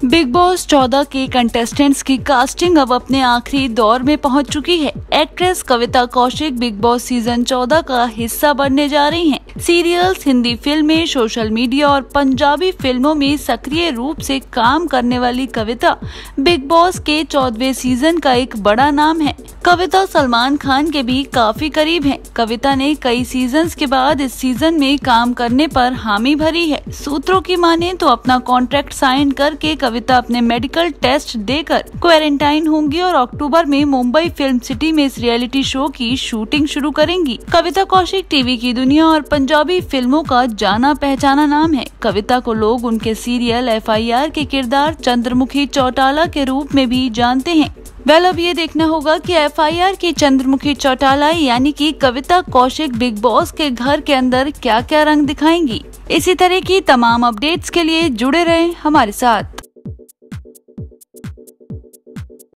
Big boss 14 के contestants की casting अब अपने आखिरी दौर में पहुंच चुकी है। Actress Kavita Kaushik Bigg Boss season 14 का हिस्सा बनने जा रही हैं। सीरियल्स, हिंदी फिल्में, सोशल मीडिया और पंजाबी फिल्मों में सक्रिय रूप से काम करने वाली कविता बिग बॉस के 14वें सीजन का एक बड़ा नाम है। कविता सलमान खान के भी काफी करीब हैं। कविता ने कई सीजन्स के बाद इस सीजन में काम करने पर हामी भरी है। सूत्रों की माने तो अपना कॉन्ट्रैक्ट साइन करके कविता अपने मेडिकल टेस्ट देकर क्वारंटाइन होंगी और अक्टूबर में मुंबई फिल्म सिटी में इस रियलिटी शो की शूटिंग शुरू करेंगी। कविता कौशिक टीवी की दुनिया और पंजाबी फिल्मों का जाना पहचाना नाम है। कविता को लोग उनके सीरियल FIR के किरदार चंद्रमुखी चौटाला के रूप में भी जानते हैं। अब ये देखना होगा कि FIR की चंद्रमुखी चौटाला यानी कि कविता कौशिक बिग बॉस के घर के अंदर क्या क्या रंग दिखाएंगी। इसी तरह की तमाम अपडेट्स के लिए जुड़े रहें हमारे साथ।